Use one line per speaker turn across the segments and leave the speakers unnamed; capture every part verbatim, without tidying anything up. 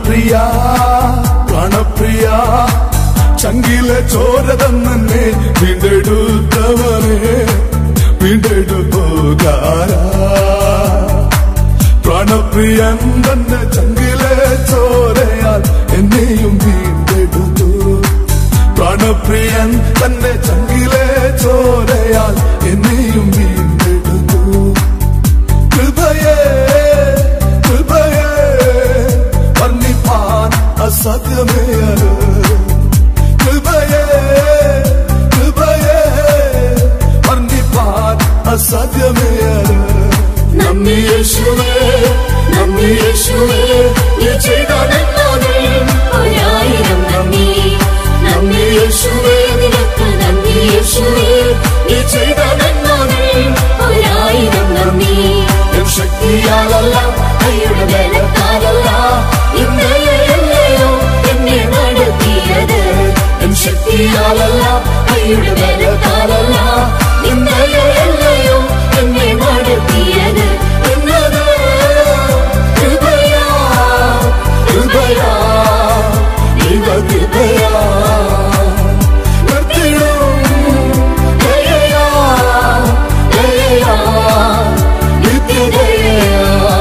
പ്രാണപ്രിയ പ്രാണപ്രിയ ചങ്കിലെ ചോര തന്നെ വീണ്ടെടുത്തവനെ വീണ്ടെടുപ്പുകാരാ പ്രാണപ്രിയൻ തന്നെ ചങ്കിലെ ചോരയാൽ എന്നെയും വീണ്ടെടുത്തു പ്രാണപ്രിയൻ തന്നെ ചങ്കിലെ ചോരയാൽ എന്നെയും വീണ്ടെടുത്തു കൃപയേ കൃപയേ വർണ്ണിപ്പാൻ അസാധ്യമേ അത് കൃപയേ കൃപയേ വർണ്ണിപ്പാൻ അസാധ്യമേ അത് നന്ദി യേശുവേ നന്ദി യേശുവേ നീ ചെയ്ത നന്മകൾ ഒരായിരം നന്ദി നന്ദി യേശുവേ നിനക്ക് നന്ദി യേശുവേ നീ ചെയ്ത നന്മകൾ ഒരായിരം നന്ദി എൻ ശക്തിയാലല്ല കൈയുടെ ബലത്താലല്ല ഇന്നലെയോ എന്നെ നടത്തിയത് എൻ ശക്തിയാലല്ല കൈയുടെ ബലത്താലല്ല ഇന്നലെയോ എന്നെ നടത്തിയത് എന്നത് കൃപയാ കൃപയാ ദൈവ കൃപയാ നിർത്തിടും ദയയാ ദയയാ നിത്യദയയാ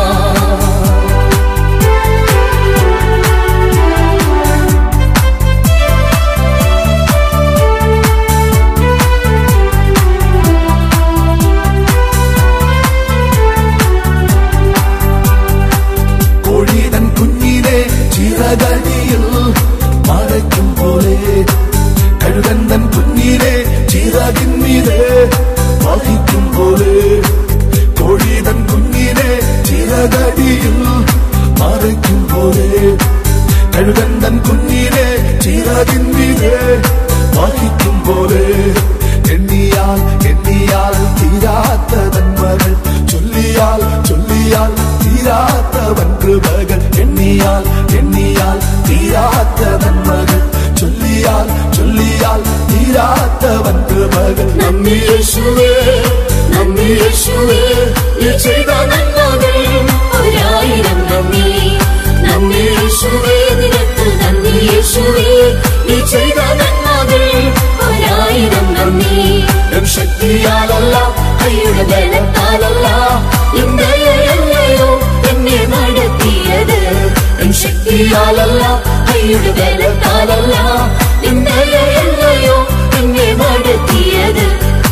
ചിറകടിയിൽ മറയ്ക്കും പോലെ കഴുകന്തൻ കുഞ്ഞിനെ ചിറകിന്മീതെ വഹിക്കും പോലെ കോഴിതൻ കുഞ്ഞിനെ ചിറകടിയിൽ മറയ്ക്കും പോലെ കഴുകന്തൻ കുഞ്ഞിനെ ചിറകിന്മീതെ വഹിക്കും പോലെ എണ്ണിയാൽ എണ്ണിയാൽ തീരാത്ത നന്മകൾ ചൊല്ലിയാൽ ചൊല്ലിയാൽ തീരാത്തവൻ കൃപകൾ എണ്ണിയാൽ എണ്ണിയാൽ തീരാത്ത നന്മകൾ ചൊല്ലിയാൽ ചൊല്ലിയാൽ തീരാത്തവൻ കൃപകൾ നന്ദി യേശുവേ നന്ദി യേശുവേ നീ ചെയ്ത നന്മകൾ ഒരായിരം നന്ദി നന്ദി യേശുവേ നിനക്ക് നന്ദി യേശുവേ നീ ചെയ്ത നന്മകൾ ഒരായിരം നന്ദി എൻ ശക്തിയാലല്ല കൈയുടെ ബലത്താലല്ല ഇന്നലെയോ എന്നെ നടത്തിയത് എൻ ശക്തിയാലല്ല കൈയുടെ ബലത്താലല്ല ഇന്നലെയോ എന്നെ നടത്തിയത്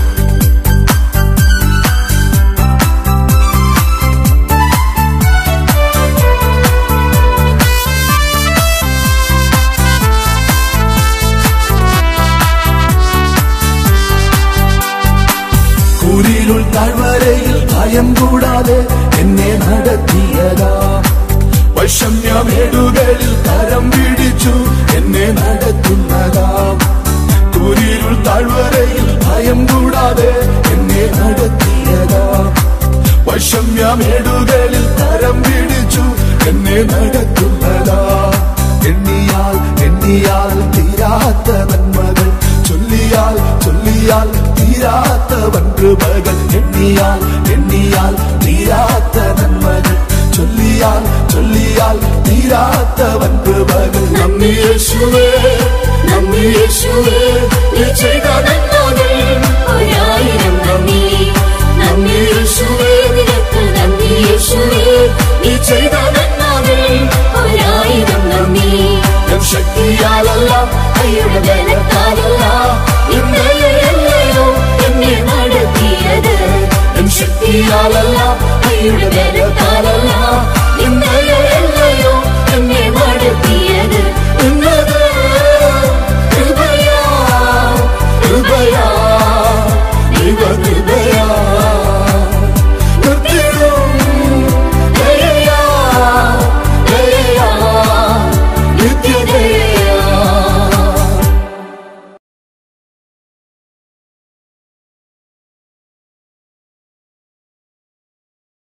കൂരിരുൾ താഴ്വരയിൽ ഭയം കൂടാതെ എന്നെ നടത്തിയതാ വൈഷമ്യമേടുകളിൽ കരം പിടിച്ചു എന്നെ നടത്തുന്നതാം കൂരിരുൾ താഴ്വരയിൽ ഭയം കൂടാതെ എന്നെ നടത്തിയതാം വൈഷമ്യമേടുകളിൽ കരം പിടിച്ചു എന്നെ നടത്തുന്നതാ എണ്ണിയാൽ എണ്ണിയാൽ തീരാത്ത നന്മകൾ ചൊല്ലിയാൽ ചൊല്ലിയാൽ തീരാത്തവൻ കൃപകൾ എണ്ണിയാൽ എണ്ണിയാൽ തീരാത്ത നന്മകൾ ചൊല്ലിയാൽ ചൊല്ലിയാൽ തീരാത്തവൻ കൃപകൾ നന്ദി യേശുവേ നന്ദി യേശുവേ നീ ചെയ്ത നന്മകൾ ഒരായിരം നന്ദി നന്ദി യേശുവേ നിനക്ക് നന്ദി യേശുവേ നീ ചെയ്ത നന്മകൾ ഒരായിരം നന്ദി എൻ ശക്തിയാലല്ല കൈയുടെ ബലത്താലല്ല ഇന്നലെയോ എന്നെ നടത്തിയത് എൻ ശക്തിയാലല്ല കൈയുടെ ബല